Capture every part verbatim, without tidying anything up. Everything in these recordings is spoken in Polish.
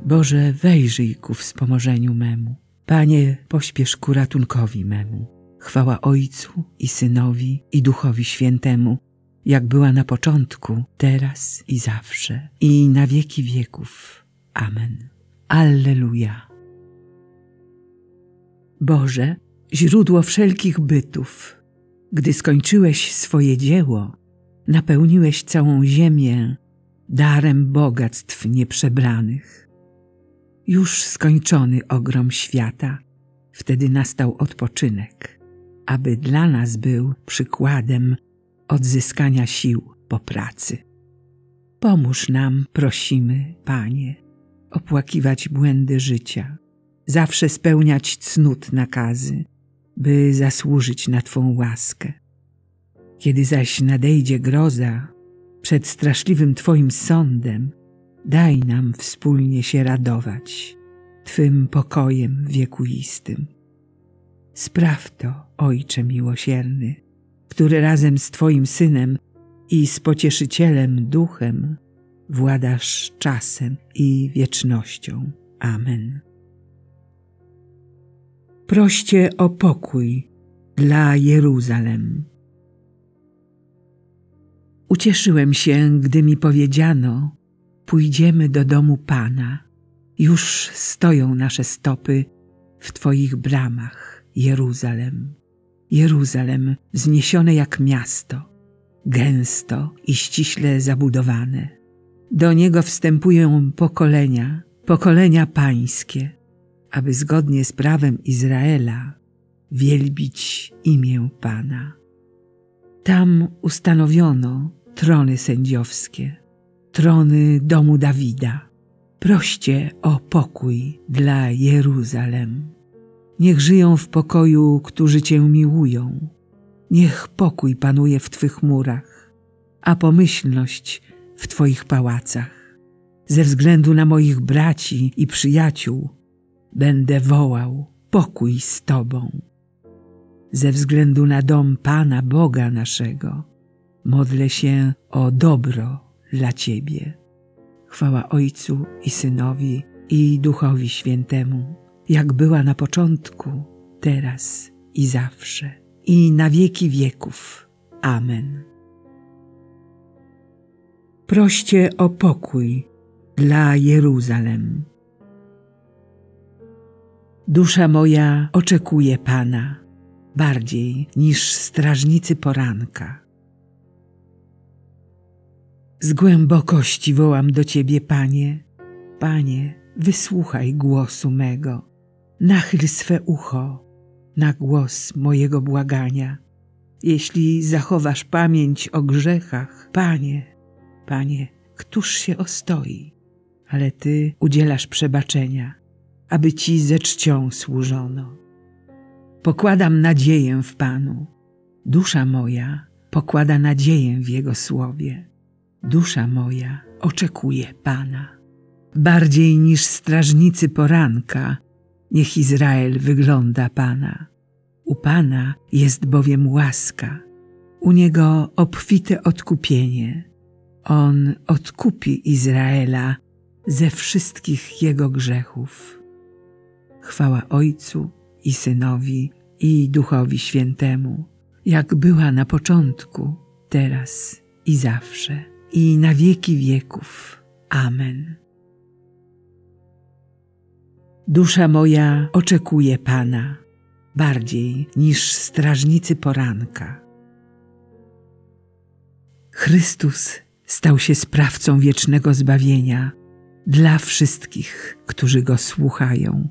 Boże, wejrzyj ku wspomożeniu memu. Panie, pośpiesz ku ratunkowi memu. Chwała Ojcu i Synowi i Duchowi Świętemu, jak była na początku, teraz i zawsze, i na wieki wieków. Amen. Alleluja. Boże, źródło wszelkich bytów, gdy skończyłeś swoje dzieło, napełniłeś całą ziemię darem bogactw nieprzebranych. Już skończony ogrom świata, wtedy nastał odpoczynek, aby dla nas był przykładem odzyskania sił po pracy. Pomóż nam, prosimy, Panie, opłakiwać błędy życia, zawsze spełniać cnót nakazy, by zasłużyć na Twą łaskę. Kiedy zaś nadejdzie groza przed straszliwym Twoim sądem, daj nam wspólnie się radować Twym pokojem wiekuistym. Spraw to, Ojcze miłosierny, który razem z Twoim Synem i z Pocieszycielem Duchem władasz czasem i wiecznością. Amen. Proście o pokój dla Jeruzalem. Ucieszyłem się, gdy mi powiedziano: pójdziemy do domu Pana. Już stoją nasze stopy w Twoich bramach, Jeruzalem. Jeruzalem wzniesione jak miasto, gęsto i ściśle zabudowane. Do niego wstępują pokolenia, pokolenia pańskie, aby zgodnie z prawem Izraela wielbić imię Pana. Tam ustanowiono trony sędziowskie, trony domu Dawida. Proście o pokój dla Jeruzalem. Niech żyją w pokoju, którzy Cię miłują. Niech pokój panuje w Twych murach, a pomyślność w Twoich pałacach. Ze względu na moich braci i przyjaciół będę wołał: pokój z Tobą. Ze względu na dom Pana Boga naszego modlę się o dobro dla Ciebie. Chwała Ojcu i Synowi i Duchowi Świętemu, jak była na początku, teraz i zawsze, i na wieki wieków. Amen. Proście o pokój dla Jeruzalem. Dusza moja oczekuje Pana bardziej niż strażnicy poranka. Z głębokości wołam do Ciebie, Panie. Panie, wysłuchaj głosu mego. Nachyl swe ucho na głos mojego błagania. Jeśli zachowasz pamięć o grzechach, Panie, Panie, któż się ostoi? Ale Ty udzielasz przebaczenia, aby Ci ze czcią służono. Pokładam nadzieję w Panu. Dusza moja pokłada nadzieję w Jego słowie. Dusza moja oczekuje Pana. Bardziej niż strażnicy poranka, niech Izrael wygląda Pana. U Pana jest bowiem łaska, u Niego obfite odkupienie. On odkupi Izraela ze wszystkich jego grzechów. Chwała Ojcu i Synowi i Duchowi Świętemu, jak była na początku, teraz i zawsze, i na wieki wieków. Amen. Dusza moja oczekuje Pana bardziej niż strażnicy poranka. Chrystus stał się sprawcą wiecznego zbawienia dla wszystkich, którzy Go słuchają.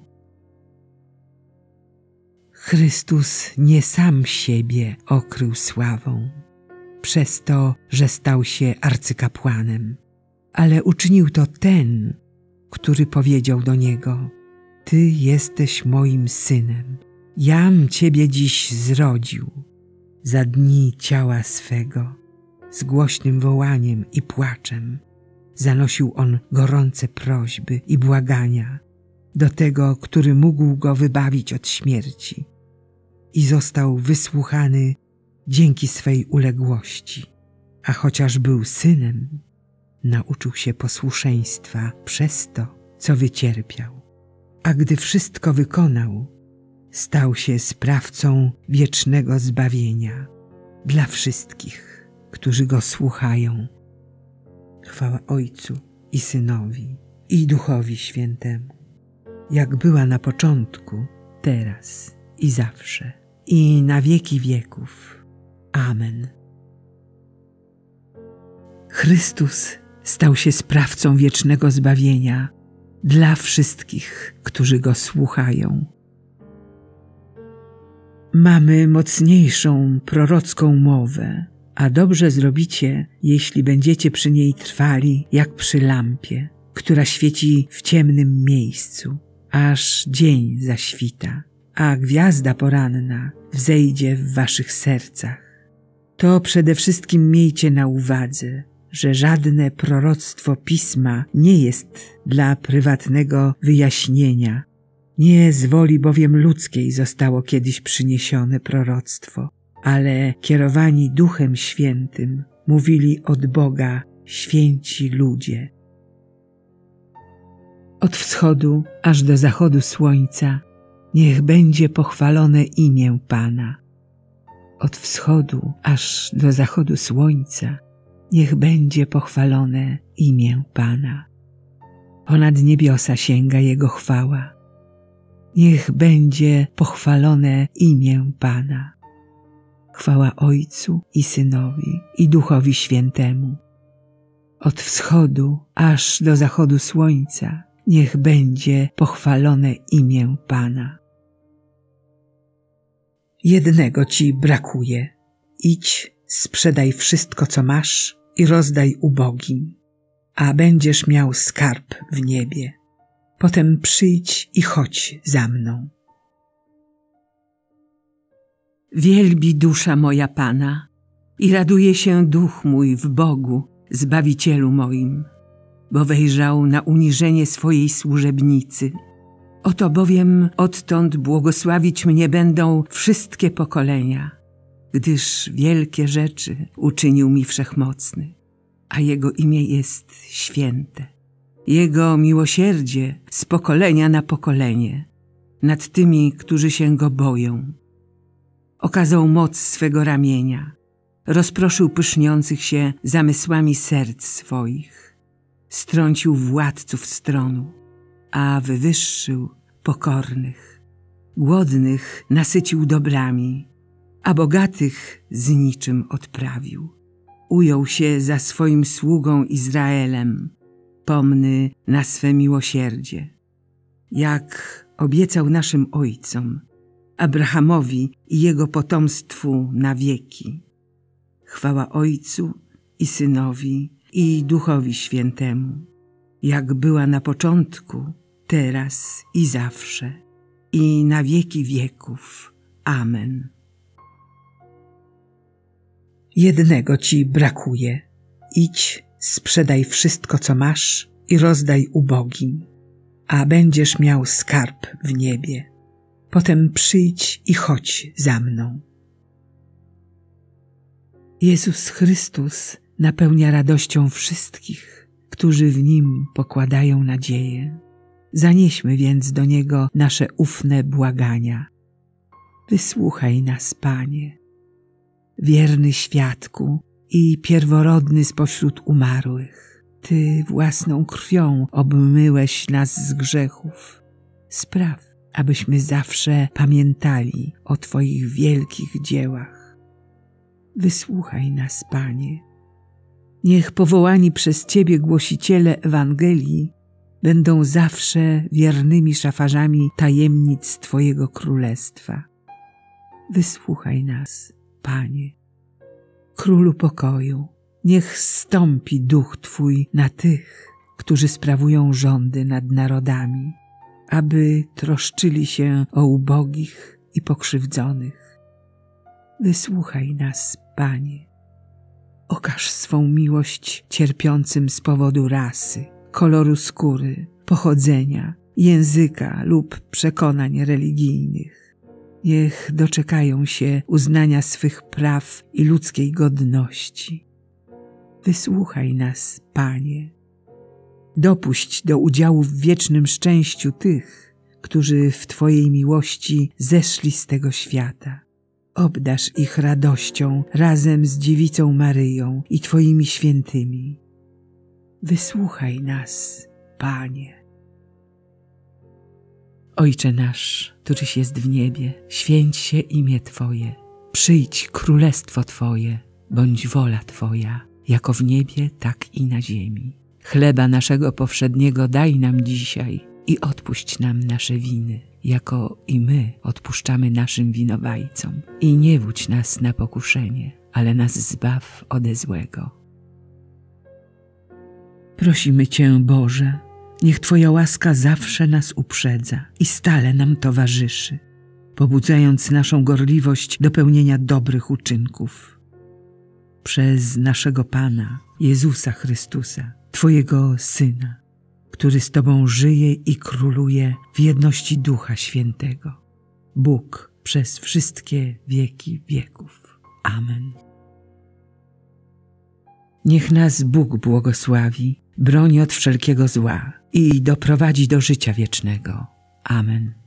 Chrystus nie sam siebie okrył sławą, przez to, że stał się arcykapłanem, ale uczynił to ten, który powiedział do Niego: Ty jesteś moim Synem, jam Ciebie dziś zrodził. Za dni ciała swego, z głośnym wołaniem i płaczem, zanosił On gorące prośby i błagania do tego, który mógł Go wybawić od śmierci, i został wysłuchany dzięki swej uległości, a chociaż był Synem, nauczył się posłuszeństwa przez to, co wycierpiał. A gdy wszystko wykonał, stał się sprawcą wiecznego zbawienia dla wszystkich, którzy Go słuchają. Chwała Ojcu i Synowi, i Duchowi Świętemu, jak była na początku, teraz i zawsze, i na wieki wieków. Amen. Chrystus stał się sprawcą wiecznego zbawienia dla wszystkich, którzy Go słuchają. Mamy mocniejszą prorocką mowę, a dobrze zrobicie, jeśli będziecie przy niej trwali jak przy lampie, która świeci w ciemnym miejscu, aż dzień zaświta, a gwiazda poranna wzejdzie w waszych sercach. To przede wszystkim miejcie na uwadze, że żadne proroctwo Pisma nie jest dla prywatnego wyjaśnienia. Nie z woli bowiem ludzkiej zostało kiedyś przyniesione proroctwo, ale kierowani Duchem Świętym mówili od Boga święci ludzie. Od wschodu aż do zachodu słońca niech będzie pochwalone imię Pana. Od wschodu aż do zachodu słońca niech będzie pochwalone imię Pana. Ponad niebiosa sięga Jego chwała. Niech będzie pochwalone imię Pana. Chwała Ojcu i Synowi, i Duchowi Świętemu. Od wschodu aż do zachodu słońca niech będzie pochwalone imię Pana. Jednego ci brakuje. Idź, sprzedaj wszystko, co masz i rozdaj ubogim, a będziesz miał skarb w niebie. Potem przyjdź i chodź za mną. Wielbi dusza moja Pana i raduje się duch mój w Bogu, Zbawicielu moim, bo wejrzał na uniżenie swojej służebnicy. Oto bowiem odtąd błogosławić mnie będą wszystkie pokolenia, gdyż wielkie rzeczy uczynił mi Wszechmocny, a Jego imię jest święte. Jego miłosierdzie z pokolenia na pokolenie nad tymi, którzy się Go boją. Okazał moc swego ramienia, rozproszył pyszniących się zamysłami serc swoich, strącił władców stronu, a wywyższył pokornych. Głodnych nasycił dobrami, a bogatych z niczym odprawił. Ujął się za swoim sługą Izraelem, pomny na swe miłosierdzie, jak obiecał naszym ojcom, Abrahamowi i jego potomstwu na wieki. Chwała Ojcu i Synowi, i Duchowi Świętemu, jak była na początku, teraz i zawsze, i na wieki wieków. Amen. Jednego ci brakuje. Idź, sprzedaj wszystko, co masz i rozdaj ubogim, a będziesz miał skarb w niebie. Potem przyjdź i chodź za mną. Jezus Chrystus napełnia radością wszystkich, którzy w Nim pokładają nadzieję. Zanieśmy więc do Niego nasze ufne błagania. Wysłuchaj nas, Panie. Wierny świadku i pierworodny spośród umarłych, Ty własną krwią obmyłeś nas z grzechów. Spraw, abyśmy zawsze pamiętali o Twoich wielkich dziełach. Wysłuchaj nas, Panie. Niech powołani przez Ciebie głosiciele Ewangelii będą zawsze wiernymi szafarzami tajemnic Twojego Królestwa. Wysłuchaj nas, Panie. Królu pokoju, niech zstąpi duch Twój na tych, którzy sprawują rządy nad narodami, aby troszczyli się o ubogich i pokrzywdzonych. Wysłuchaj nas, Panie. Okaż swą miłość cierpiącym z powodu rasy, koloru skóry, pochodzenia, języka lub przekonań religijnych. Niech doczekają się uznania swych praw i ludzkiej godności. Wysłuchaj nas, Panie. Dopuść do udziału w wiecznym szczęściu tych, którzy w Twojej miłości zeszli z tego świata. Obdarz ich radością razem z Dziewicą Maryją i Twoimi świętymi. Wysłuchaj nas, Panie. Ojcze nasz, któryś jest w niebie, święć się imię Twoje. Przyjdź królestwo Twoje, bądź wola Twoja, jako w niebie, tak i na ziemi. Chleba naszego powszedniego daj nam dzisiaj i odpuść nam nasze winy, jako i my odpuszczamy naszym winowajcom. I nie wódź nas na pokuszenie, ale nas zbaw ode złego. Prosimy Cię, Boże, niech Twoja łaska zawsze nas uprzedza i stale nam towarzyszy, pobudzając naszą gorliwość do pełnienia dobrych uczynków. Przez naszego Pana, Jezusa Chrystusa, Twojego Syna, który z Tobą żyje i króluje w jedności Ducha Świętego. Bóg przez wszystkie wieki wieków. Amen. Niech nas Bóg błogosławi, broni od wszelkiego zła i doprowadzi do życia wiecznego. Amen.